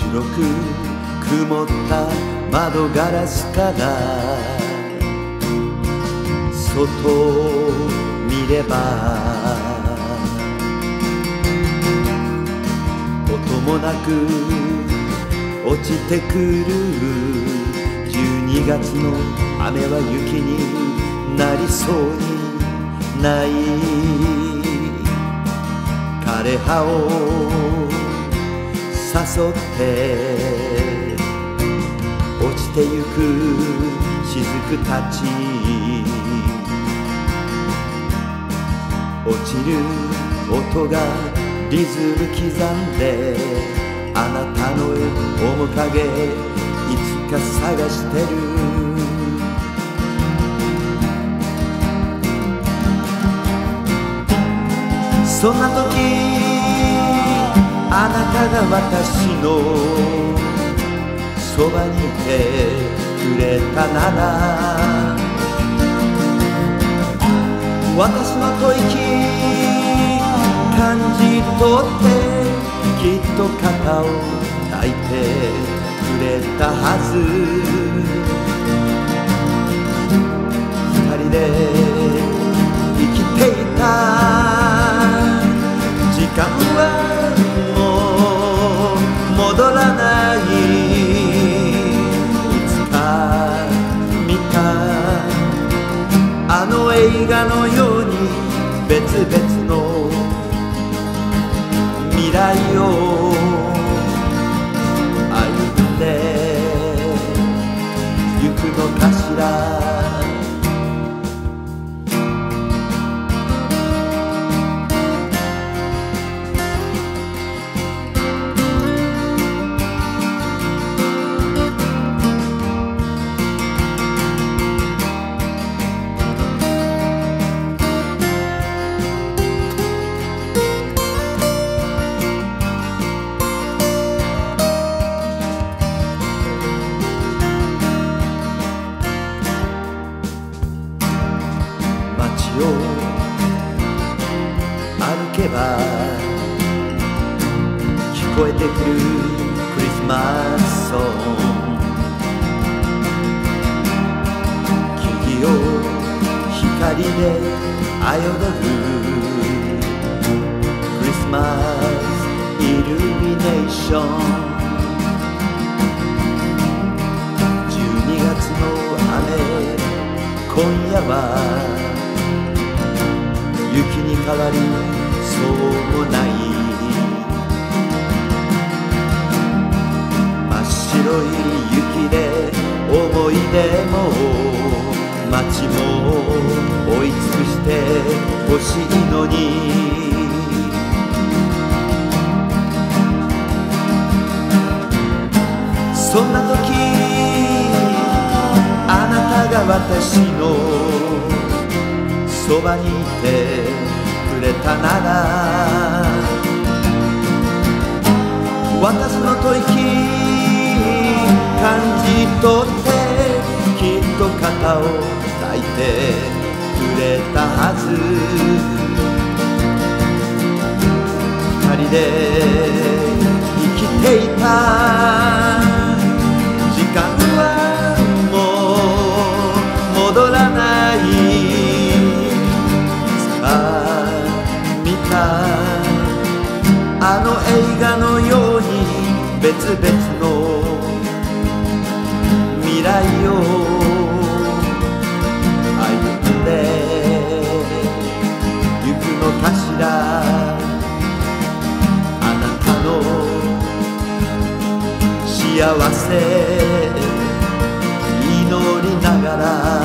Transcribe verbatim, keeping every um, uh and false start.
黒く曇った窓ガラスから外を見れば音もなく落ちてくるじゅうにがつの雨は雪になりそうにない枯葉を誘って落ちてゆく雫たち落ちる音がリズム刻んであなたの面影いつか探してるそんな時あなたが私のそばにいてくれたなら私の吐息感じ取ってきっと肩を抱いてくれたはず二人で生きていた時間は戻らないいつか見たあの映画のように別々の未来を歩んでゆくのかしら歩けば聞こえてくるクリスマスソング木々を光で彩るクリスマスイルミネーションじゅうにがつの雨今夜は雪に変わりそうもない真っ白い雪で思い出も街も追い尽くしてほしいのにそんな時あなたが私のそばにいてくれたなら私の吐息感じ取ってきっと肩を抱いてくれたはず二人で生きていた時間はもう戻らないあの映画のように別々の未来を歩んでゆくのかしらあなたの幸せ祈りながら